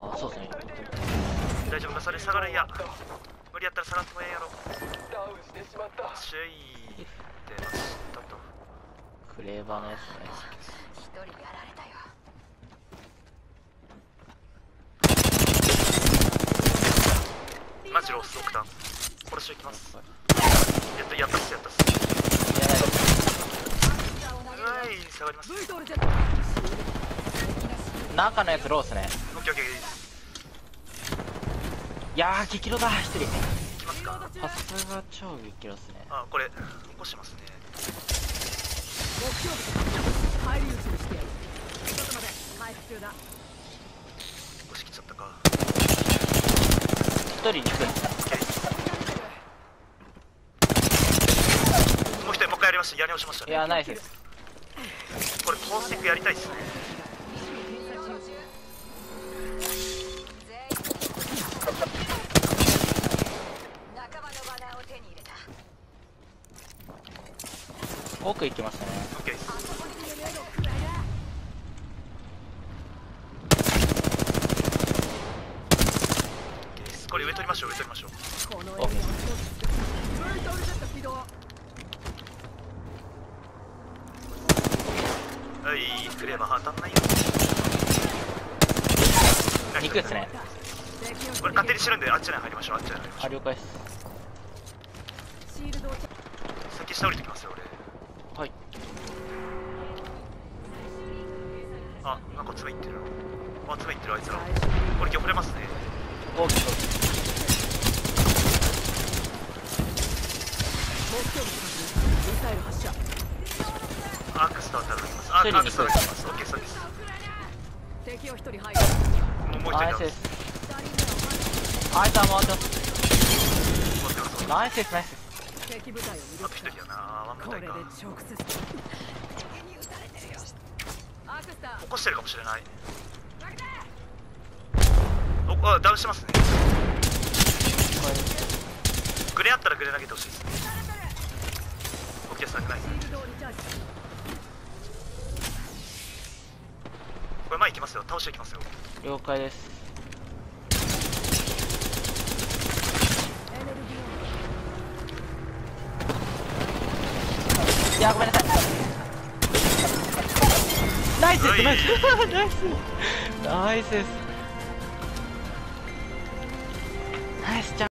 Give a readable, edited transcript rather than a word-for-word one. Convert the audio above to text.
あ、そうですね。 大丈夫か、それ下がるんや。無理やったら下がってもええやろ。注意出ましたと。 クレーバーのやつね。 一人やられたよ。 マジロースオクタン殺していきます。やったっす。はい、下がります。 中のやつロースね。 オッケーです。 いやー、激ロだ、一人。 いきますか。 さすが超激ロっすね。 あ、これ起こしてますね。 返り討ちにしてやる。ちょっと待て、回復中だ。 起こしきっちゃったか。 一人に行く。 もう一人もう一回やりました。やり直しましたね。 いやー、ナイスです。 これトースティックやりたいっすね。 仲間のバナーを手に入れた。 奥行きましたね。 オッケーです。これ上取りましょう。 このオッケー。 はい、クレーバー当たんないよ。 肉ですね。 これ勝手に知るんで、あっちに入りましょう。 あ、了解です。 先下降りてきますよ、俺。 はい。 あ、なんか爪いってるな。あ、爪いってるあいつら。これ今日触れますね。 大きく。 ミサイル発射。 アークスター当たります。アークスター当たります。オッケー、そうです。 敵を一人排除。 もう一人だ。 ナイスです。あいつは回ってます。ナイスです。 敵部隊をあと一人やな。ワン部これで隊か。 直接。アークスター。 起こしてるかもしれない。あ、ダウンしてますね。グレあったらグレ投げてほしいですね。オッケー、されない。これ前行きますよ。倒していきますよ。 了解です。いやー、ごめんなさい。ナイスです。ナイスです。ナイスじゃん。